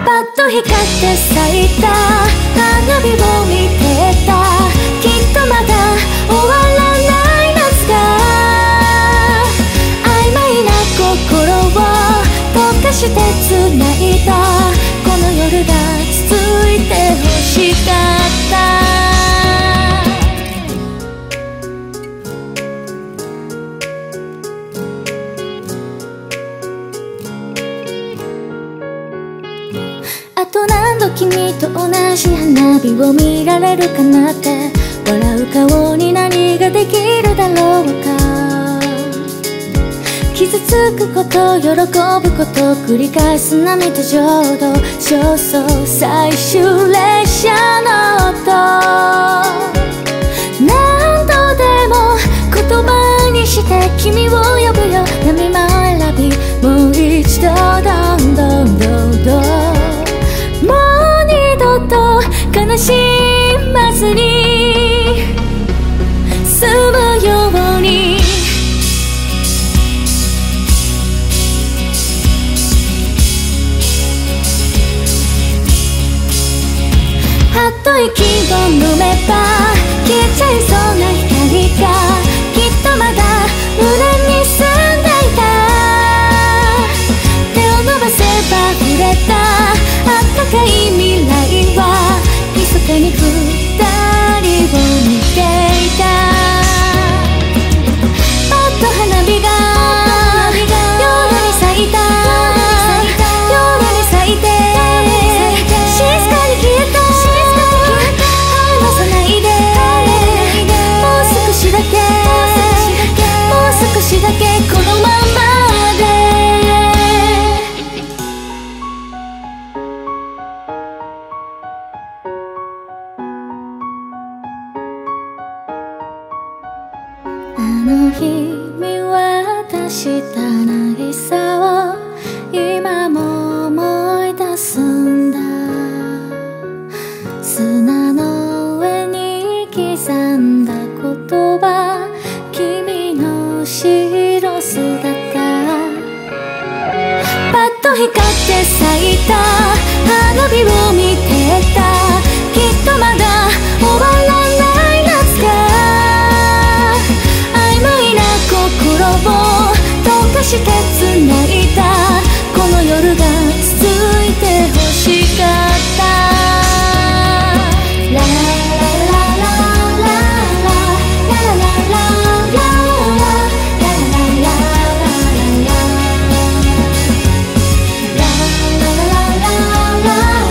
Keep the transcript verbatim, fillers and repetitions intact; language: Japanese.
パッと光って咲いた花火を見てた。きっとまだ終わらない夏が曖昧な心を溶かして繋いだ。この夜が続いて欲しかった。あと何度君と同じ花火を見られるかなって。笑う顔に何ができるだろうか。傷つくこと喜ぶこと繰り返す涙ちょうど焦燥最終列車の音。何度でも言葉にして君を呼ぶよ。闇まらびもう一度どんどんどんどん。もう二度と悲しまずに済むように。はっと息を飲めば消えちゃいそうな光がきっとまだ胸に住んでいた。手を伸ばせば触れたあったかい未来は密かに二人を見ていた。パッと花火が夜に咲いた。夜に咲いて静かに消えた。離さないでもう少しだけもう少しだけこのままで。あの日見渡した渚を今も思い出すんだ。砂の上に刻んだ言葉君の白スだった。パッと光って咲いた花火を見てた。きっとまだ終わらない夏が曖昧な心を溶かして繋いだ。この夜が続いて欲しかった。ララララララララララララララ